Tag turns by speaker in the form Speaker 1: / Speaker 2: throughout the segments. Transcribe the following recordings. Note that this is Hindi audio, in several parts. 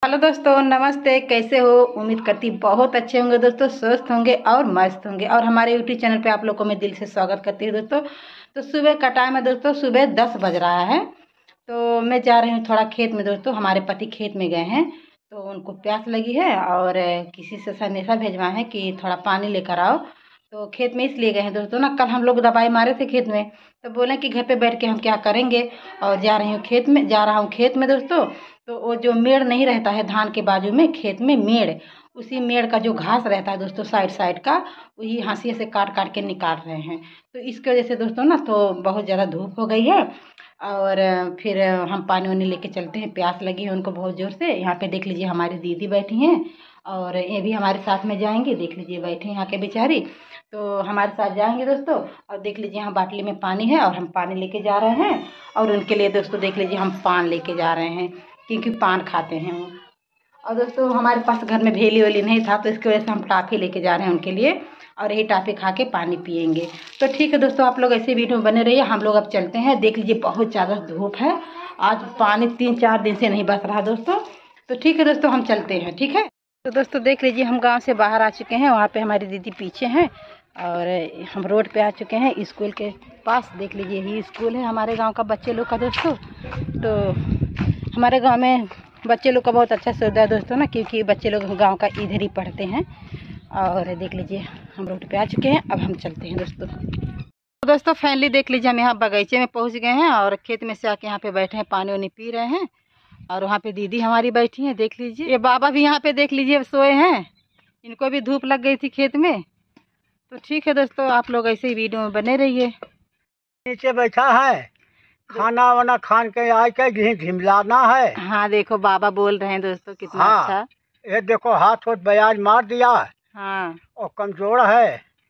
Speaker 1: हेलो दोस्तों, नमस्ते। कैसे हो? उम्मीद करती बहुत अच्छे होंगे दोस्तों, स्वस्थ होंगे और मस्त होंगे। और हमारे यूट्यूब चैनल पे आप लोग को मैं दिल से स्वागत करती हूँ दोस्तों। तो सुबह का टाइम है दोस्तों, सुबह 10 बज रहा है। तो मैं जा रही हूँ थोड़ा खेत में दोस्तों। हमारे पति खेत में गए हैं तो उनको प्यास लगी है और किसी से संदेशा भेजवा है कि थोड़ा पानी लेकर आओ। तो खेत में इसलिए गए हैं दोस्तों ना, कल हम लोग दवाई मारे थे खेत में, तो बोले कि घर पे बैठ के हम क्या करेंगे। और जा रही हूँ खेत में, जा रहा हूँ खेत में दोस्तों। तो वो जो मेड़ नहीं रहता है धान के बाजू में खेत में मेड़, उसी मेड़ का जो घास रहता है दोस्तों साइड साइड का, वही हाशिए से काट काट के निकाल रहे हैं। तो इसकी वजह से दोस्तों ना तो बहुत ज़्यादा धूप हो गई है। और फिर हम पानी वानी लेके चलते हैं, प्यास लगी है उनको बहुत ज़ोर से। यहाँ पे देख लीजिए हमारी दीदी बैठी हैं और ये भी हमारे साथ में जाएंगे। देख लीजिए बैठे यहाँ के बेचारी, तो हमारे साथ जाएंगे दोस्तों। और देख लीजिए यहाँ बाटली में पानी है और हम पानी लेके जा रहे हैं। और उनके लिए दोस्तों देख लीजिए हम पान लेके जा रहे हैं, क्योंकि पान खाते हैं वो। और दोस्तों हमारे पास घर में भेली वेली नहीं था, तो इसकी वजह से हम टाफ़ी लेके जा रहे हैं उनके लिए। और यही टाफ़ी खा के पानी पियेंगे। तो ठीक है दोस्तों, आप लोग ऐसे वीडियो में बने रहिए। हम लोग अब चलते हैं। देख लीजिए बहुत ज़्यादा धूप है, आज पानी 3-4 दिन से नहीं बरस रहा दोस्तों। तो ठीक है दोस्तों, हम चलते हैं। ठीक है तो दोस्तों देख लीजिए हम गाँव से बाहर आ चुके हैं। वहाँ पर हमारी दीदी पीछे हैं और हम रोड पे आ चुके हैं स्कूल के पास। देख लीजिए यही स्कूल है हमारे गांव का बच्चे लोग का दोस्तों। तो हमारे गांव में बच्चे लोग का बहुत अच्छा सुविधा है दोस्तों ना, क्योंकि बच्चे लोग गांव का इधर ही पढ़ते हैं। और देख लीजिए हम रोड पे आ चुके हैं, अब हम चलते हैं दोस्तों। तो दोस्तों फाइनली देख लीजिए हम यहाँ बगीचे में पहुँच गए हैं और खेत में से आके यहाँ पे बैठे हैं, पानी वानी पी रहे हैं। और वहाँ पे दीदी हमारी बैठी हैं, देख लीजिए। ये बाबा भी यहाँ पे देख लीजिए सोए हैं, इनको भी धूप लग गई थी खेत में। तो ठीक है दोस्तों, आप लोग ऐसे ही वीडियो में बने रहिए।
Speaker 2: नीचे बैठा है, खाना वाना खान के आए के घिमलाना है।
Speaker 1: हाँ देखो बाबा बोल रहे हैं दोस्तों, कितना
Speaker 2: हाँ,
Speaker 1: अच्छा।
Speaker 2: ये देखो हाथ होत बयाज मार दिया
Speaker 1: हाँ
Speaker 2: और कमजोर है,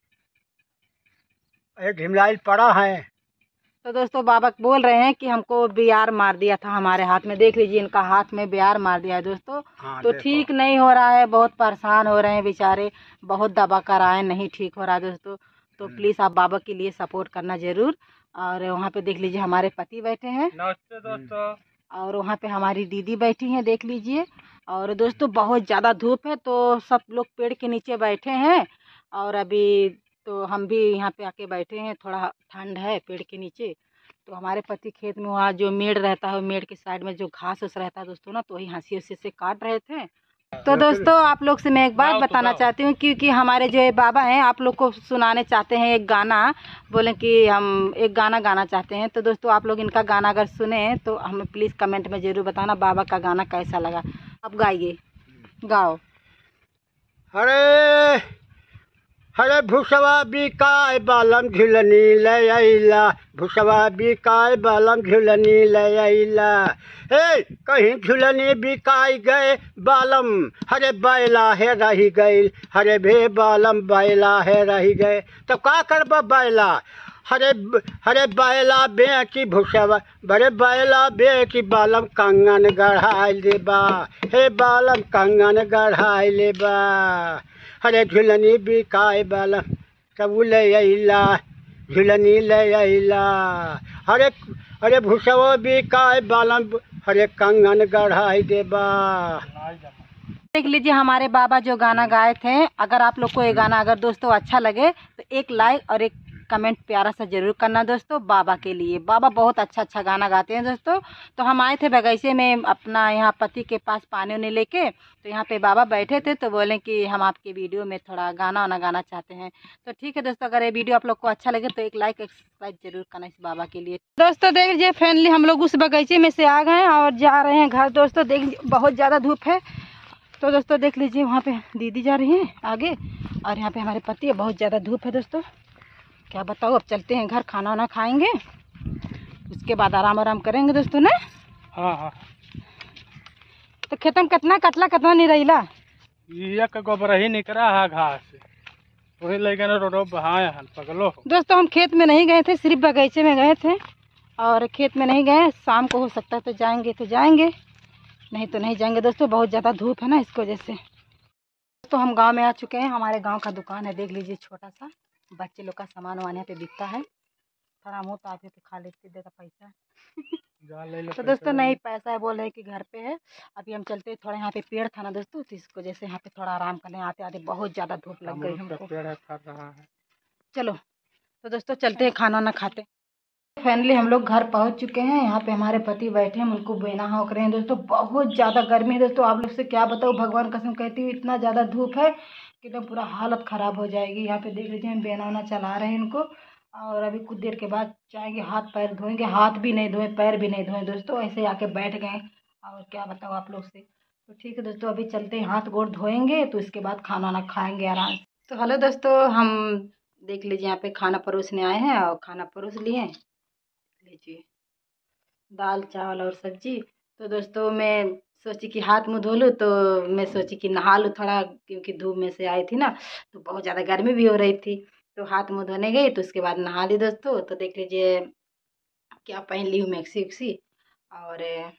Speaker 2: ये घिमलाइल पड़ा है।
Speaker 1: तो दोस्तों बाबा बोल रहे हैं कि हमको बियार मार दिया था हमारे हाथ में। देख लीजिए इनका हाथ में बियार मार दिया है दोस्तों।
Speaker 2: हाँ,
Speaker 1: तो
Speaker 2: देखो।
Speaker 1: ठीक नहीं हो रहा है, बहुत परेशान हो रहे हैं बेचारे, बहुत दवा कराए नहीं ठीक हो रहा है दोस्तों। तो प्लीज़ आप बाबा के लिए सपोर्ट करना ज़रूर। और वहाँ पे देख लीजिए हमारे पति बैठे हैं।
Speaker 2: नमस्ते दोस्तों।
Speaker 1: और वहाँ पे हमारी दीदी बैठी हैं, देख लीजिए। और दोस्तों बहुत ज़्यादा धूप है, तो सब लोग पेड़ के नीचे बैठे हैं। और अभी तो हम भी यहाँ पे आके बैठे हैं, थोड़ा ठंड है पेड़ के नीचे। तो हमारे पति खेत में वहाँ जो मेड़ रहता है, मेड़ के साइड में जो घास उस रहता है दोस्तों ना, तो वही हंसी उसी से काट रहे थे। तो दोस्तों आप लोग से मैं एक बात बताना चाहती हूँ, क्योंकि हमारे जो बाबा हैं आप लोग को सुनाने चाहते हैं एक गाना। बोले कि हम एक गाना गाना चाहते हैं। तो दोस्तों आप लोग इनका गाना अगर सुने तो हमें प्लीज़ कमेंट में ज़रूर बताना बाबा का गाना कैसा लगा। आप गाइए, गाओ।
Speaker 2: अरे हरे भूसवा बिकाय बालम झुलनी ले आइला, भूसवा बिकाय बालम झुलनी ले आइला। हे कहीं झुलनी बिकाई गए बालम, हरे बैला है रही गई, हरे भे बालम बैला है रही गए। तो का करबा बैला, हरे हरे बैला बेची भूसवा, बड़े बैला बेची बालम कंगन गढ़ाई लेबा, हे बालम कंगन गढ़ाई लेबा। हरे झुलनी बिकाय बालम सब ले अइला, झुलनी ले अइला। हरे हरे भूसवा बिकाय बालम, हरे कंगन गढ़ाई देबा।
Speaker 1: देख लीजिए हमारे बाबा जो गाना गाए थे। अगर आप लोग को ये गाना अगर दोस्तों अच्छा लगे तो एक लाइक और एक कमेंट प्यारा सा जरूर करना दोस्तों बाबा के लिए। बाबा बहुत अच्छा अच्छा गाना गाते हैं दोस्तों। तो हम आए थे बगीचे में अपना यहाँ पति के पास पानी उनी लेके, तो यहाँ पे बाबा बैठे थे, तो बोले कि हम आपके वीडियो में थोड़ा गाना वाना गाना चाहते हैं। तो ठीक है दोस्तों, अगर ये वीडियो आप लोग को अच्छा लगे तो एक लाइक एक सब्सक्राइब जरूर करना इस बाबा के लिए। दोस्तों देख लीजिए फाइनली हम लोग उस बगीचे में से आ गए हैं और जा रहे हैं घर दोस्तों। देख लीजिए बहुत ज़्यादा धूप है। तो दोस्तों देख लीजिए वहाँ पे दीदी जा रही हैं आगे और यहाँ पे हमारे पति है। बहुत ज़्यादा धूप है दोस्तों, क्या बताओ। अब चलते हैं घर, खाना वाना खाएंगे, उसके बाद आराम आराम करेंगे दोस्तों ना।
Speaker 2: हाँ हाँ।
Speaker 1: तो खेत में कितना कटला कितना नहीं रहीला,
Speaker 2: ये का गोबर ही निकला है घास से, वही लेके ना रोडो बहाए हन पगलो।
Speaker 1: दोस्तों हम खेत में नहीं गए थे, सिर्फ बगीचे में गए थे। और खेत में नहीं गए, शाम को हो सकता है तो जाएंगे तो जाएंगे, नहीं तो नहीं जाएंगे दोस्तों। बहुत ज़्यादा धूप है ना, इसकी वजह से। दोस्तों हम गांव में आ चुके हैं। हमारे गांव का दुकान है, देख लीजिए छोटा सा, बच्चे लोग का सामान वामान यहाँ पे बिकता है। थोड़ा मुँह ताकि तो खा लेती, देगा पैसा।
Speaker 2: ले
Speaker 1: तो दोस्तों नहीं पैसा है, बोल रहे कि घर पे है। अभी हम चलते थोड़ा, यहाँ पे पेड़ था ना दोस्तों, तो इसको जैसे यहाँ पे थोड़ा आराम करने आते आते बहुत ज़्यादा धूप लग गई हमको।
Speaker 2: पेड़ है, खा रहा है।
Speaker 1: चलो तो दोस्तों चलते हैं, खाना ना खाते। फाइनली हम लोग घर पहुंच चुके हैं। यहाँ पे हमारे पति बैठे हैं, उनको बेना होक रहे हैं दोस्तों। बहुत ज़्यादा गर्मी है दोस्तों, आप लोग से क्या बताऊँ, भगवान कसम कहती हूँ, इतना ज़्यादा धूप है कि एकदम पूरा हालत ख़राब हो जाएगी। यहाँ पे देख लीजिए हम बेना वना चला रहे हैं इनको, और अभी कुछ देर के बाद जाएंगे हाथ पैर धोएंगे। हाथ भी नहीं धोए, पैर भी नहीं धोए दोस्तों, ऐसे आके बैठ गए। और क्या बताऊँ आप लोग से। तो ठीक है दोस्तों, अभी चलते हैं, हाथ गोड़ धोएंगे तो इसके बाद खाना वाना खाएंगे आराम से। तो हेलो दोस्तों, हम देख लीजिए यहाँ पे खाना परोसने आए हैं और खाना परोस लिए। लीजिए दाल चावल और सब्जी। तो दोस्तों मैं सोची कि हाथ मुँह धो लूँ, तो मैं सोची कि नहा लूँ थोड़ा, क्योंकि धूप में से आई थी ना, तो बहुत ज़्यादा गर्मी भी हो रही थी। तो हाथ मुँह धोने गई तो उसके बाद नहा ली दोस्तों। तो देख लीजिए क्या पहन ली हूँ, मैक्सी उक्सी। और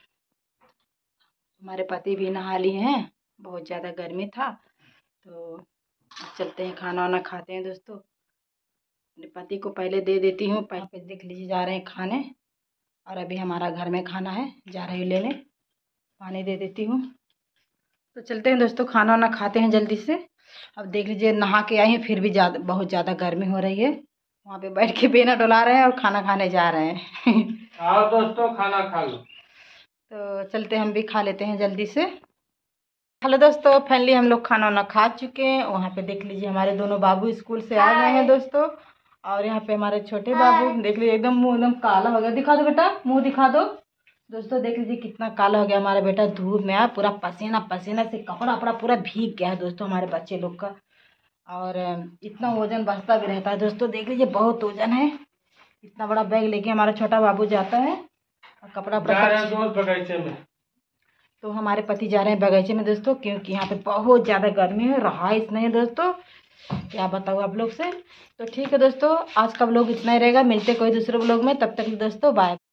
Speaker 1: हमारे पति भी नहा लिए हैं, बहुत ज़्यादा गर्मी था। तो चलते हैं खाना वाना खाते हैं दोस्तों। अपने पति को पहले दे देती हूँ, पहले देख लीजिए जा रहे हैं खाने। और अभी हमारा घर में खाना है, जा रही हूँ लेने, पानी दे देती हूँ। तो चलते हैं दोस्तों, खाना वाना खाते हैं जल्दी से। अब देख लीजिए नहा के आई हैं, फिर भी बहुत ज़्यादा गर्मी हो रही है। वहाँ पे बैठ के बेना डुला रहे हैं और खाना खाने जा रहे हैं।
Speaker 2: आओ दोस्तों खाना खा लो।
Speaker 1: तो चलते हम भी खा लेते हैं जल्दी से। हेलो दोस्तों, फाइनली हम लोग खाना वाना खा चुके हैं। वहाँ पे देख लीजिए हमारे दोनों बाबू स्कूल से आ गए हैं दोस्तों। और यहाँ पे हमारे छोटे बाबू देख लीजिए, एकदम मुंह एकदम काला हो गया। दिखा दो बेटा, मुंह दिखा दो। दोस्तों देख लीजिए कितना काला हो गया हमारा बेटा, धूप में आ पूरा पसीना पसीना से कपड़ा वपड़ा पूरा भीग गया है दोस्तों हमारे बच्चे लोग का। और इतना वजन बचता भी रहता है दोस्तों, देख लीजिए बहुत वजन है। इतना बड़ा बैग लेके हमारा छोटा बाबू जाता है और कपड़ा
Speaker 2: बगीचे में।
Speaker 1: तो हमारे पति जा रहे हैं बगीचे में दोस्तों, क्योंकि यहाँ पे बहुत ज़्यादा गर्मी है, रहाइश नहीं है दोस्तों, क्या बताऊँ आप लोग से। तो ठीक है दोस्तों, आज का व्लॉग इतना ही रहेगा, मिलते कोई दूसरे व्लॉग में, तब तक दोस्तों बाय।